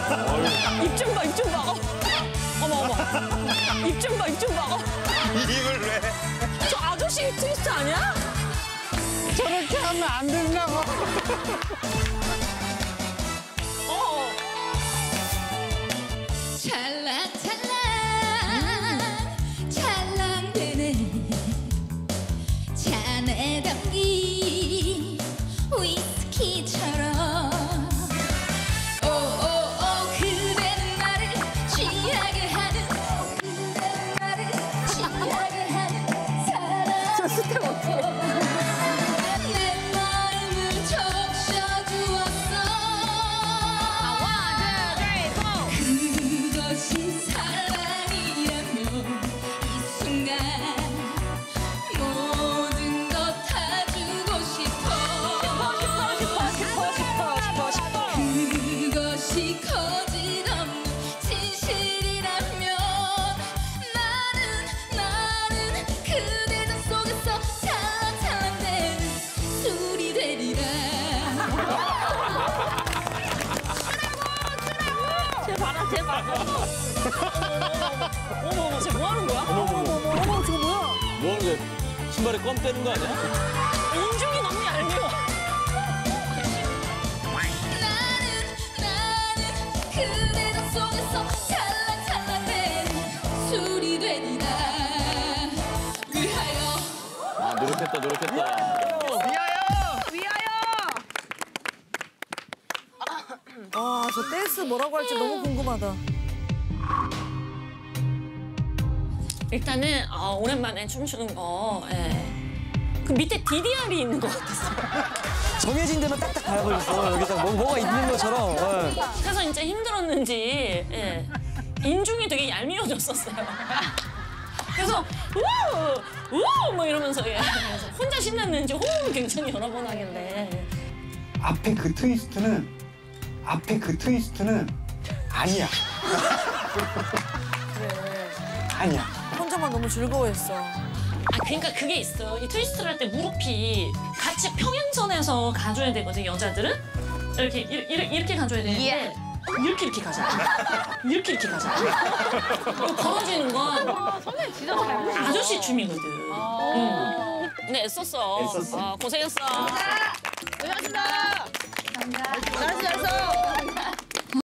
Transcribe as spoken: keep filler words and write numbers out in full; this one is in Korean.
입 좀 봐, 입 좀 봐. 어. 어머, 어머. 입 좀 봐, 입 좀 봐. 어. 입을 왜? 저 아저씨 트위스트 아니야? 저렇게 하면 안 된다고. 어. 찰랑찰랑 찰랑대네 잔에 담긴 위스키처럼 오오오 그대는 나를 취하게 하는 그대는 나를 취하게 하는 사랑 저 스텝 어떻게 내 마음을 적셔주었어 그것이 사랑이라면 이 순간 모든 것 다 주고 싶어 그것이 거짓없는 진실이라면 나는 나는 그대 등 속에서 찰랑찰랑대는 술이 되리라 쟤 봐라, 쟤 봐라. 어머, 어머, 쟤 뭐 하는 거야? 어머, 어머, 어머, 어머, 저거 뭐야? 뭐 하는 거야? 신발에 껌 빼는 거 아니야? 인중이 너무 얄미워. 나는 나는 그대 등 속에서 찰랑찰랑대는 술이 되리라 위하여 아, 노력했다, 노력했다. 아, 저 댄스 뭐라고 할지 너무 궁금하다. 일단은 어, 오랜만에 춤추는 거. 예. 그 밑에 디디알이 있는 것 같았어요. 정해진 데만 딱딱 밟아줬어. 여기 딱 뭐, 뭐가 있는 것처럼. 예. 그래서 진짜 힘들었는지 예. 인중이 되게 얄미워졌었어요. 그래서 우우 우우 뭐 이러면서 예. 그래서 혼자 신났는지 호흡을 굉장히 여러 번 하길래 앞에 그 트위스트는 앞에 그 트위스트는 아니야. 아니야. 혼자만 너무 즐거워했어. 아 그러니까 그게 있어. 이 트위스트를 할 때 무릎이 같이 평행선에서 가줘야 되거든 여자들은 이렇게 이렇게, 이렇게 가줘야 되는데 이렇게 이렇게 가자. 이렇게 이렇게 가자. 벌어지는 건 아저씨 춤이거든. 응. 네 애썼어. 애썼어. 어, 고생했어. 잘했어, 잘했어.